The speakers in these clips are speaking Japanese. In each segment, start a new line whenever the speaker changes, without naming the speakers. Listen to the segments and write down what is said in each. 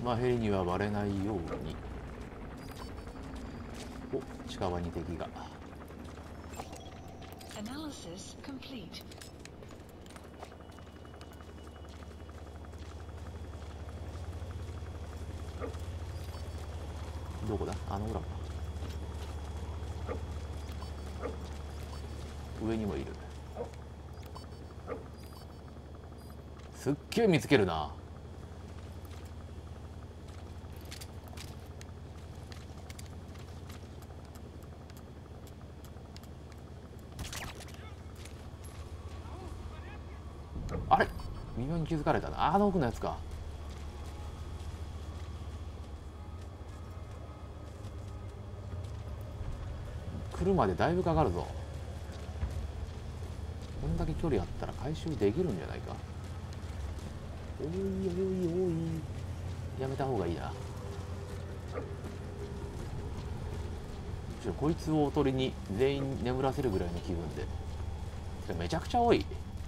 まあヘリにはバレないように。お、近場に敵が。
Analysis complete.
どこだ、あの裏か。上にもいる。すっげえ見つけるな。あれ、微妙に気づかれたな。あの奥のやつか。来るまでだいぶかかるぞ。こんだけ距離あったら回収できるんじゃないか。おいおいおい、やめた方がいいな。むしろこいつをおとりに全員眠らせるぐらいの気分で。めちゃくちゃ多い。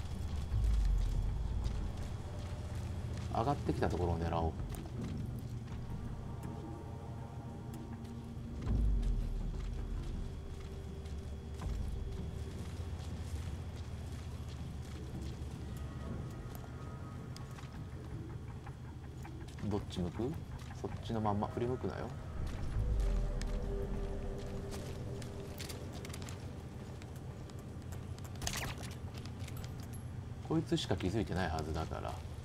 上がってきたところを狙おう。どっち向く？そっちのまんま振り向くなよ。こいつしか気づいてないはずだから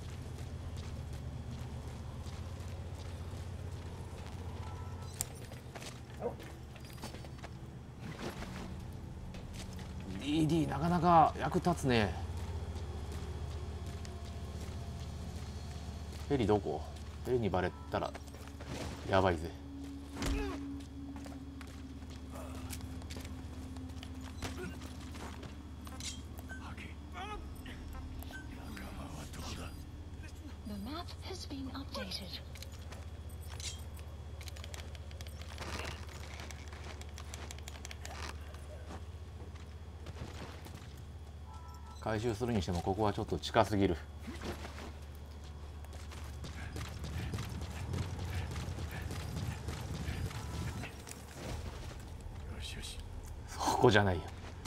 。DD なかなか役立つね。ヘリどこ？ヘリにバレたらやばいぜ。回収するにしてもここはちょっと近すぎる。そこじゃないよ。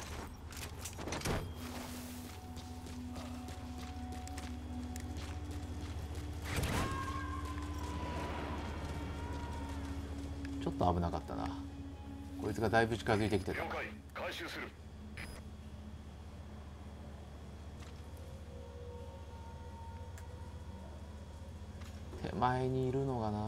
ちょっと危なかったな。こいつがだいぶ近づいてきてた。
回収する。
手前にいるのがな。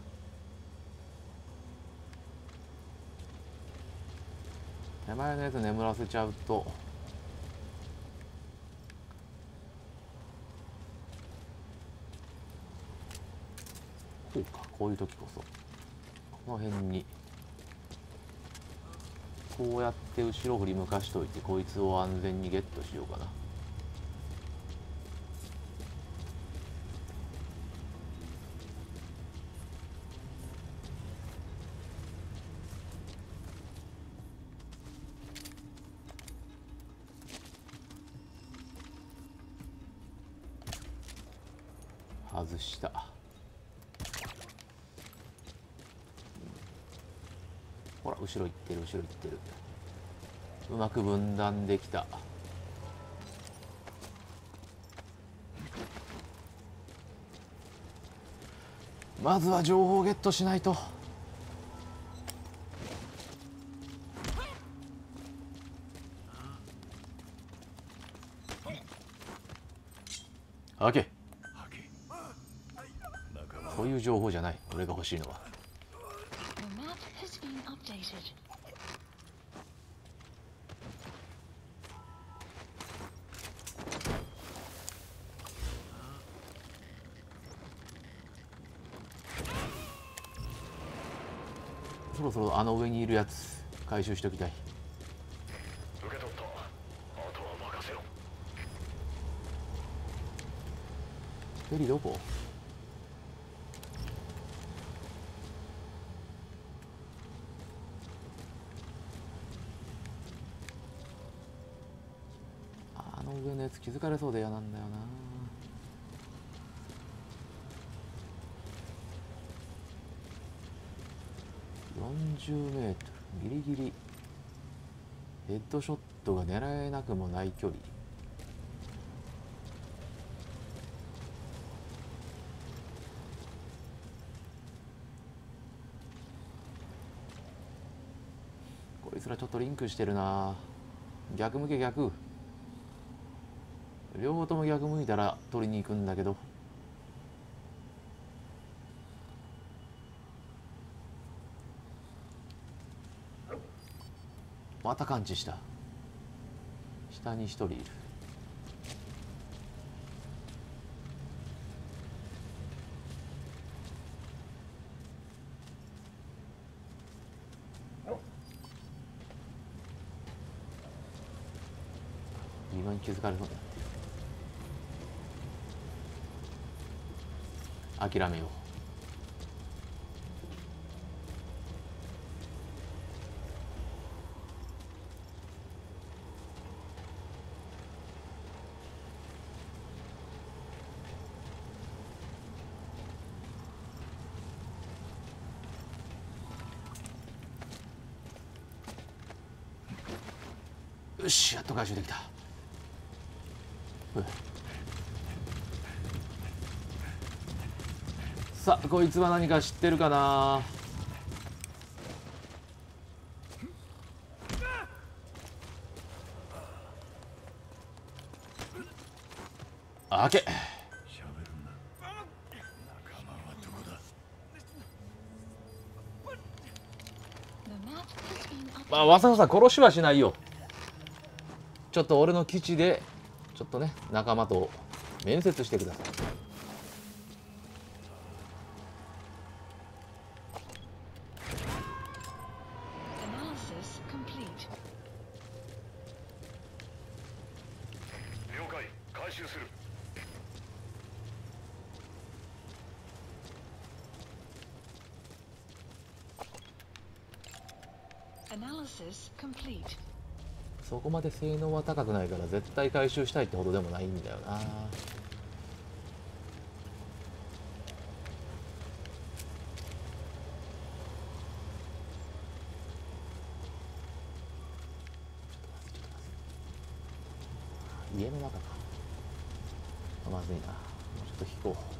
手前のやつ眠らせちゃうと。こうか、こういう時こそこの辺にこうやって後ろ振り向かしといて、こいつを安全にゲットしようかな。外した。ほら後ろ行ってる、後ろ行ってる。うまく分断できた。まずは情報ゲットしないと。オッケー。そういう情報じゃない、俺が欲しいのは。そろそろあの上にいるやつ回収しておきたい。
受け取った。あとは任せろ。
ヘリどこ？あの上のやつ気づかれそうで嫌なんだよな。 40メートル、ギリギリヘッドショットが狙えなくもない距離。こいつらちょっとリンクしてるな。逆向け逆。両方とも逆向いたら取りに行くんだけど。また感知した。下に一人いる。今に気づかれそうになってる。諦めよう。よし、やっと回収できた。さあ、こいつは何か知ってるかな。開け。まあ、わざわざ殺しはしないよ。ちょっと俺の基地でちょっとね、仲間と面接してください。
Analysis complete.
了解。回収する。
Analysis complete.
そこまで性能は高くないから絶対回収したいってほどでもないんだよな。家の中か。まずいな。もうちょっと引こう。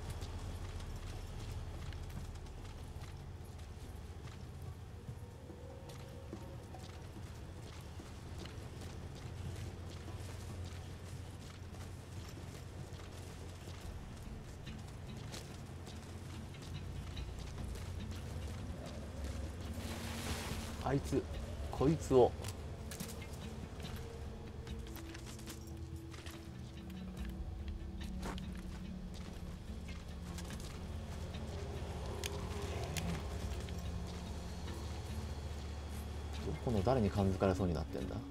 あいつ、こいつをどこの誰に感づかれそうになってんだ。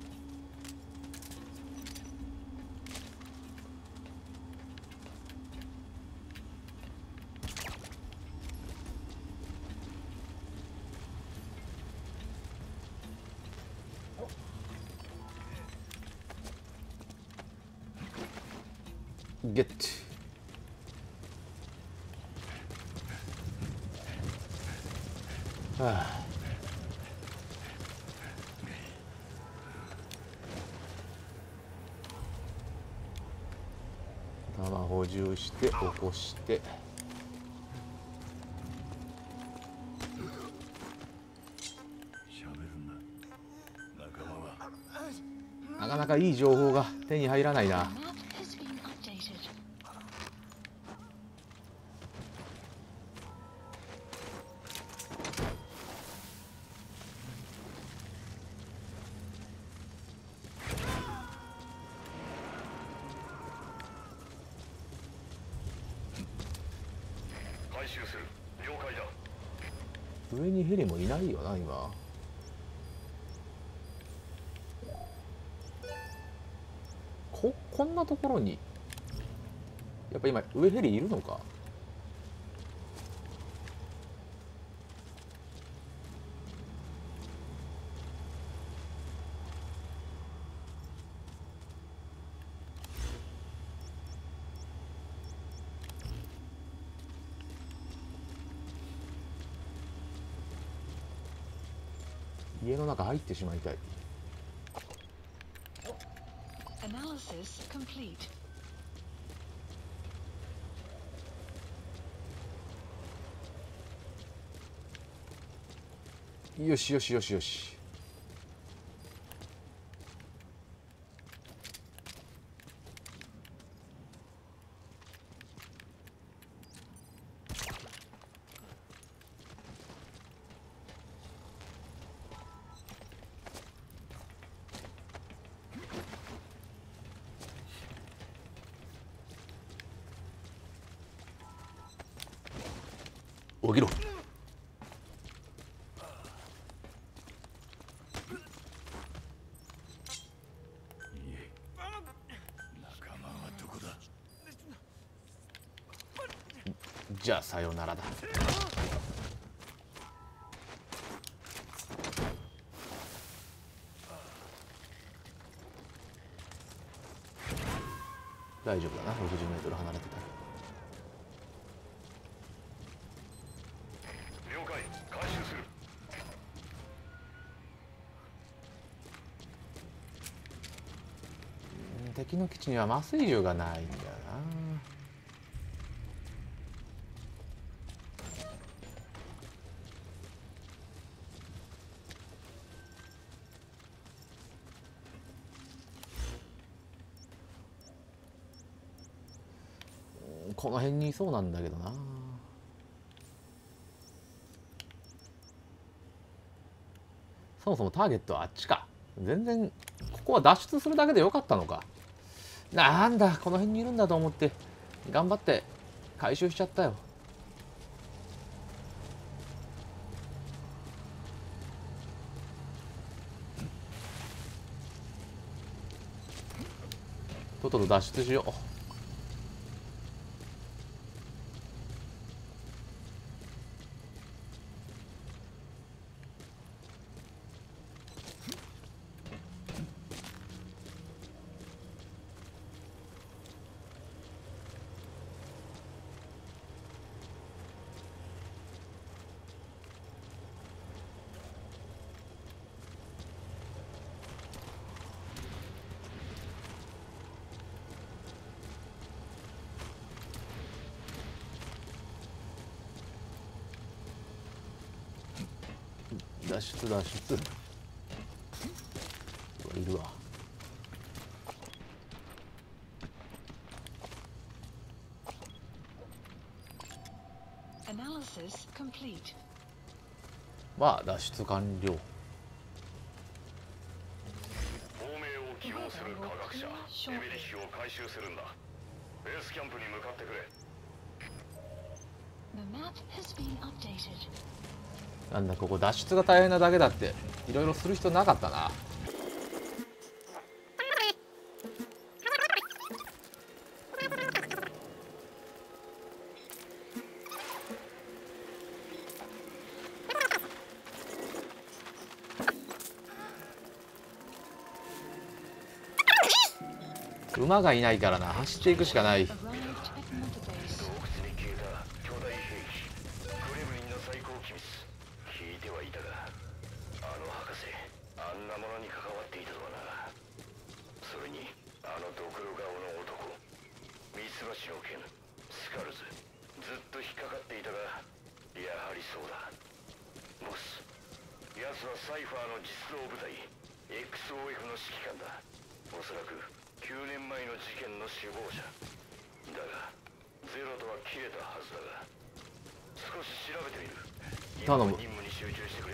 ゲット。はあ、弾補充して起こして、なかなかいい情報が手に入らないな。
Map has been updated.
回収する。了解だ。
上にヘリもいないよな今。こんなところにやっぱ今上ヘリいるのか。 家の中入ってしまいたい。
Analysis complete.
よしよしよしよし。起きろ。じゃあさようならだ。大丈夫だな、60メートル離れてたら。
了解、回収する。
敵の基地には麻酔銃がないんだよな。この辺にいそうなんだけどな。そもそもターゲットはあっちか。全然ここは脱出するだけでよかったのか。なんだ、この辺にいるんだと思って頑張って回収しちゃったよ。とっとと脱出しよう。脱出脱出。いるわ。
Analysis complete.
まあ脱出完了。
亡命を希望する科学者エベリッシュを回収するんだ。ベースキャンプに向かってくれ。
The map has been updated.
なんだここ脱出が大変なだけだっていろいろする必要なかったな。馬がいないからな、走っていくしかない。
Arrived at Mother Base.
洞窟に消えた巨大兵器クレムリンの最高機密聞いてはいたが、あの博士あんなものに関わっていたとはな。それにあのドクロ顔の男、ミツバチの剣スカルズ、ずっと引っかかっていたが、やはりそうだ。ボス、奴はサイファーの実動部隊 XOF の指揮官だ。おそらく9年前の事件の首謀者だが、ゼロとは切れたはずだが、少し調べてみる。今は
頼む。
任務に集中してくれ。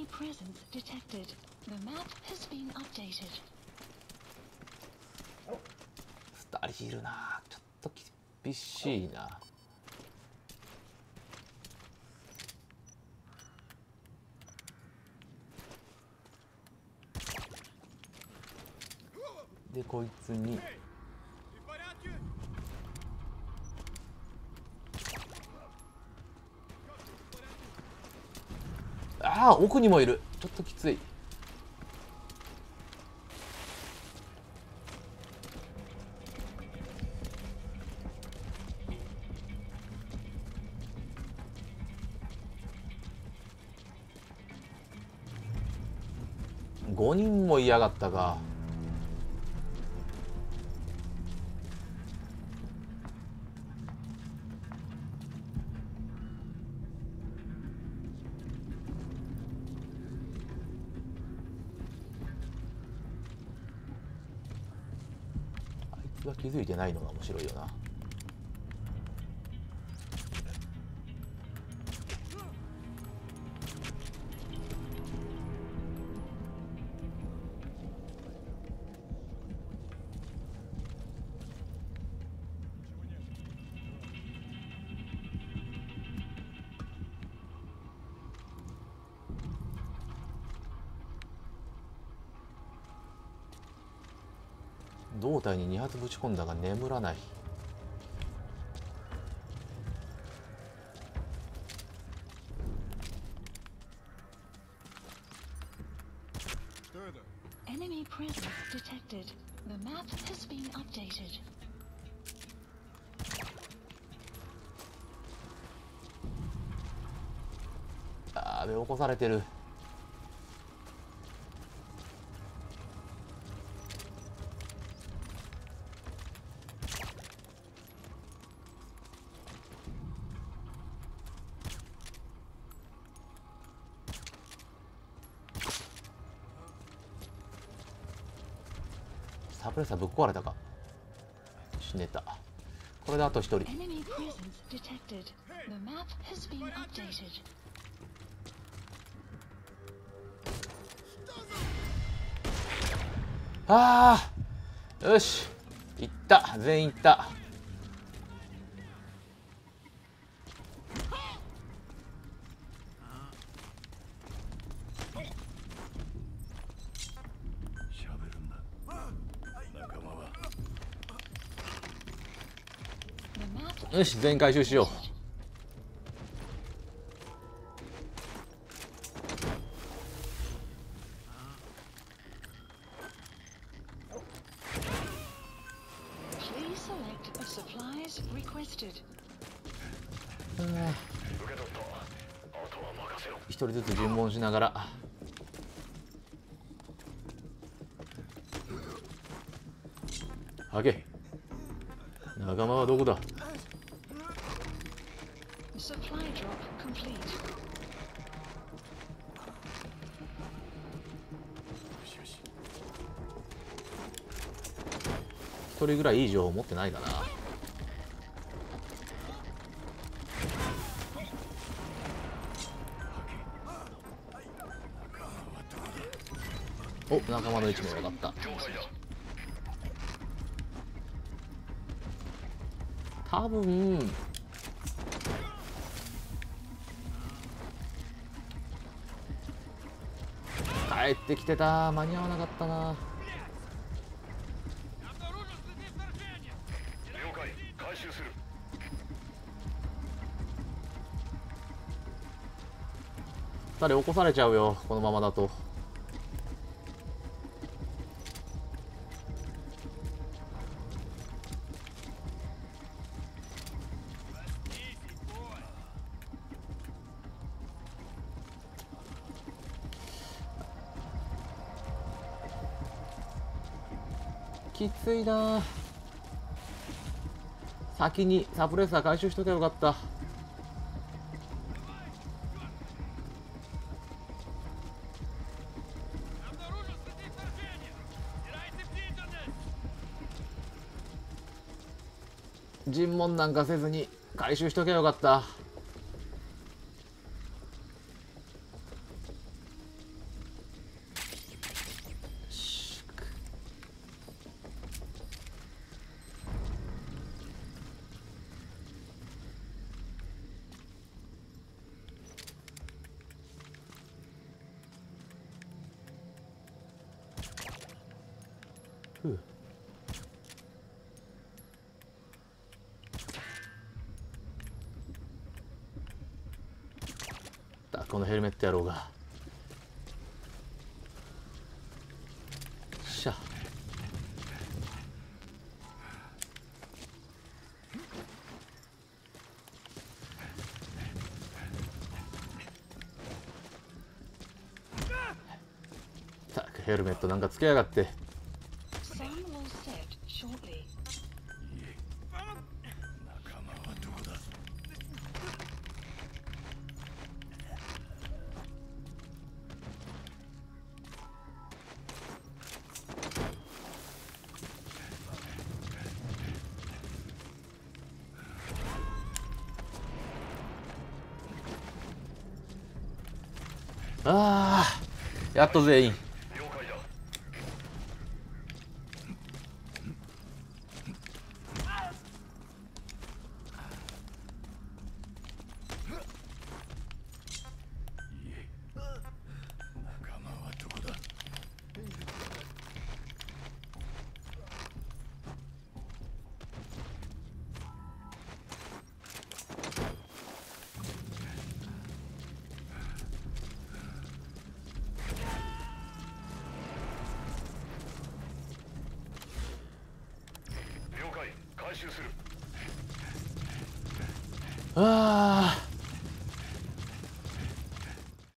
presence detected. The map has been updated.
2人いるな。ちょっと厳しいな。でこいつにああ奥にもいる。ちょっときつい。5人も嫌がったか。あいつが気づいてないのが面白いよな。胴体に2発ぶち込んだが眠らない。
Enemy presence detected. The map has been updated.
あー、起こされてる。サプレッサーぶっ壊れたか。死ねた。これであと1人。
Enemy presence detected. The map has been updated.
ああよしいった。全員いった。よし全員回収しよう。
Please select a supplies requested.
一人ずつ尋問しながら。はけ。仲間はどこだ。
Supply drop complete.
一人ぐらいいい情報持ってないかな。お、仲間の位置も分かった。多分帰ってきてた。間に合わなかったな。2人起こされちゃうよこのままだと。きついな。先にサプレッサー回収しとけばよかった。尋問なんかせずに回収しとけばよかった。 ふう。だこのヘルメット野郎が。しゃ。たくヘルメットなんかつけやがって。
Sun will set shortly.
仲間はどこだ。
ああ、やっと全員。
了解だ。仲間はどこだ。了解。回収する。
ああ。